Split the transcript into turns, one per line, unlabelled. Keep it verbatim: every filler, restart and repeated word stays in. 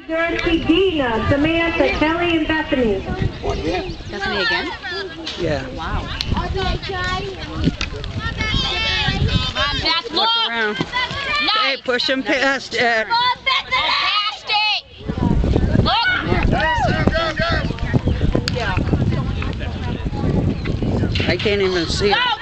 Dorothy, Dina, Samantha, Kelly, and Bethany.
Bethany again?
Yeah.
Wow.
Beth,
Look
look!
around.
Hey, push him past it.
Oh, past it! Look!
I can't even see it.
Go!